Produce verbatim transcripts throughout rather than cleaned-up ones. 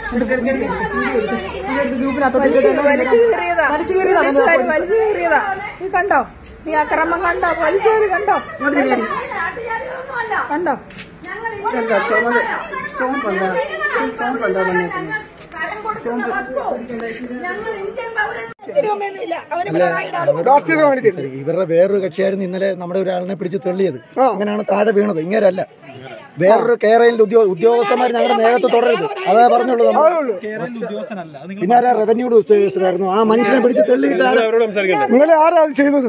കണ്ടോ നീ അക്രമം കണ്ടോ പോലീസുകാര് കണ്ടോ കണ്ടോ ഇവരുടെ വേറൊരു കക്ഷിയായിരുന്നു ഇന്നലെ നമ്മുടെ ഒരാളിനെ പിടിച്ച് തെള്ളിയത്. അങ്ങനെയാണ് താഴെ വീണത്. ഇങ്ങനെയല്ല, വേറൊരു കേരള ഉദ്യോഗസ്ഥന്മാർ ഞങ്ങളുടെ നേരത്തെ തുടരരുത്. അതേ പറഞ്ഞുള്ളൂ. പിന്നെ ആരാ റവന്യൂ ഉദ്യോഗസ്ഥരായിരുന്നു ആ മനുഷ്യനെ പിടിച്ച് തെള്ളിയിട്ട് നിങ്ങളെ ആരാ അത് ചെയ്തത്?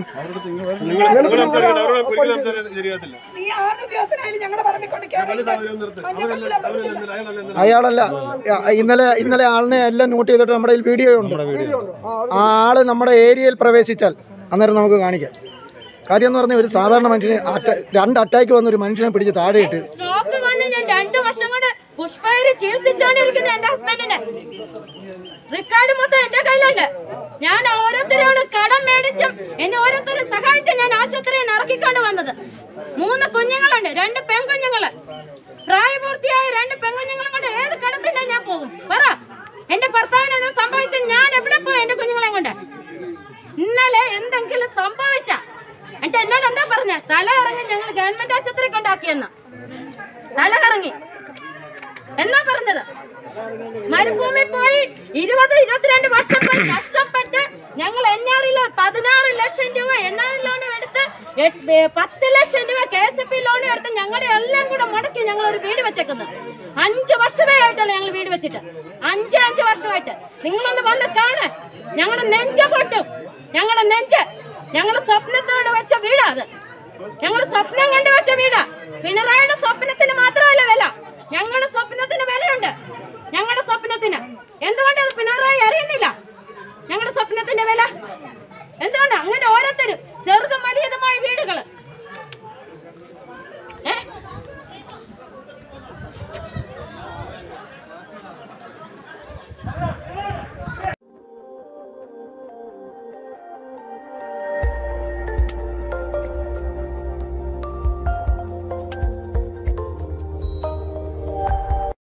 അയാളല്ല, ഇന്നലെ ഇന്നലെ ആളിനെ എല്ലാം നോട്ട് ചെയ്തിട്ട് നമ്മുടെ വീഡിയോ ഉണ്ട്. ആ ആള് നമ്മുടെ ഏരിയയിൽ പ്രവേശിച്ചാൽ അന്നേരം നമുക്ക് കാണിക്കാം. കാര്യം എന്ന് പറഞ്ഞാൽ ഒരു സാധാരണ മനുഷ്യന് രണ്ട് അറ്റാക്ക് വന്ന ഒരു മനുഷ്യനെ പിടിച്ച് താഴെയിട്ട് രണ്ടു വർഷം കൊണ്ട് പുഷ്പയില് ചികിത്സിച്ചോണ്ടിരിക്കുന്ന എന്റെ ഹസ്ബൻഡിന് റിക്കാർഡ് മൊത്തം എന്റെ കയ്യിലുണ്ട്. ഞാൻ ഓരോരുത്തരോട് കടം മേടിച്ചും എന്നെ ഓരോരുത്തരും സഹായിച്ച് ഞാൻ ആശുപത്രിയിൽ ഇറക്കിക്കൊണ്ട് വന്നത്. മൂന്ന് കുഞ്ഞുങ്ങളുണ്ട്, രണ്ട് പെൺകുഞ്ഞുങ്ങള്, പ്രായപൂർത്തിയായ രണ്ട് പെൺകുഞ്ഞുങ്ങളും കൊണ്ട് ഏത് കടത്തിനാ ഞാൻ പോകും? പറ. എന്റെ ഭർത്താവിന് എന്താ സംഭവിച്ച? ഞാൻ എവിടെ പോയി എന്റെ കുഞ്ഞുങ്ങളെ കൊണ്ട്? ഇന്നലെ എന്തെങ്കിലും സംഭവിച്ച എന്നിട്ട് എന്നോട് എന്താ പറഞ്ഞ? തല ഇറങ്ങി ഞങ്ങൾ ഗവൺമെന്റ് ആശുപത്രി കൊണ്ടാക്കിയെന്ന്. തല കറങ്ങി എന്നാ പറഞ്ഞത്? മരുഭൂമി പോയി ഇരുപത് ഇരുപത്തിരണ്ട് വർഷം പോയി കഷ്ടപ്പെട്ട് ഞങ്ങൾ എണ്ണാറിൽ പതിനാറ് ലക്ഷം രൂപ എണ്ണാറ് ലോണും എടുത്ത് പത്ത് ലക്ഷം രൂപ കെ എസ് എഫ് ലോണും എടുത്ത് ഞങ്ങളുടെ എല്ലാം കൂടെ മുടക്കി ഞങ്ങൾ ഒരു വീട് വെച്ചേക്കുന്നത്. അഞ്ച് വർഷമേ ആയിട്ടുള്ളൂ ഞങ്ങൾ വീട് വെച്ചിട്ട്. അഞ്ച് അഞ്ച് വർഷമായിട്ട് നിങ്ങളൊന്ന് വന്ന് കാണാൻ. ഞങ്ങളുടെ നെഞ്ച പൊട്ടും. ഞങ്ങളുടെ നെഞ്ച് ഞങ്ങളുടെ സ്വപ്നത്തോട് വെച്ച വീടാ അത്. ഞങ്ങൾ സ്വപ്നം കണ്ടു വെച്ച വീടാ. പിണറായിയുടെ സ്വപ്നത്തിന് മാത്രമല്ല വില, ഞങ്ങളുടെ സ്വപ്നത്തിന് വിലയുണ്ട്. ഞങ്ങളുടെ സ്വപ്നത്തിന് എന്തുകൊണ്ട് അത് പിണറായി അറിയുന്നില്ല? ഞങ്ങളുടെ സ്വപ്നത്തിന്റെ വില എന്തുകൊണ്ട്? അങ്ങനെ ഓരോരുത്തരും ചെറുതും വലിയതുമായ വീടുകള്